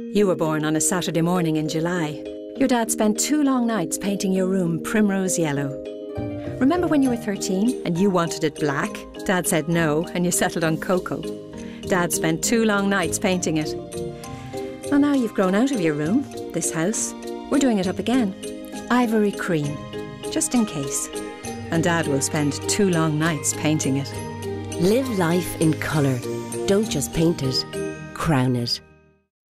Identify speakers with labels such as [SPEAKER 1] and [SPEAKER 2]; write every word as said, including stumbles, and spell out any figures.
[SPEAKER 1] You were born on a Saturday morning in July. Your dad spent two long nights painting your room primrose yellow. Remember when you were thirteen and you wanted it black? Dad said no and you settled on cocoa. Dad spent two long nights painting it. Well, now you've grown out of your room, this house. We're doing it up again. Ivory cream, just in case. And Dad will spend two long nights painting it.
[SPEAKER 2] Live life in colour. Don't just paint it, crown it.